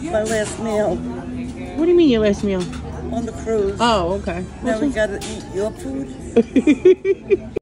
my last meal What do you mean your last meal? on the cruise. Oh, okay. Now we gotta eat your food.